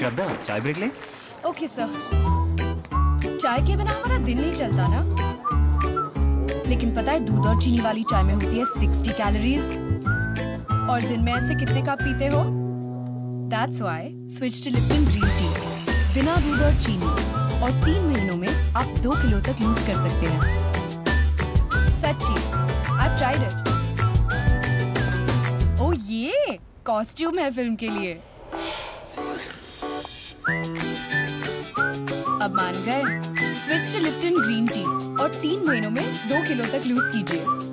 श्रद्धा, चाय ब्रेक ले। Okay sir. चाय के बिना हमारा दिन नहीं चलता ना। लेकिन पता है दूध और चीनी वाली चाय में होती है 60 कैलोरीज। और दिन में ऐसे कितने कप पीते हो? That's why switch to Lipton Green Tea। बिना दूध और चीनी और 3 महीनों में आप 2 किलो तक लूज कर सकते हैं। सच्ची, I've tried it। ओ ये कॉस्ट्यूम है फिल्म के लिए। अब मान गए? Switch to Lipton green tea और 3 महीनों में 2 किलो तक लूज कीजिए।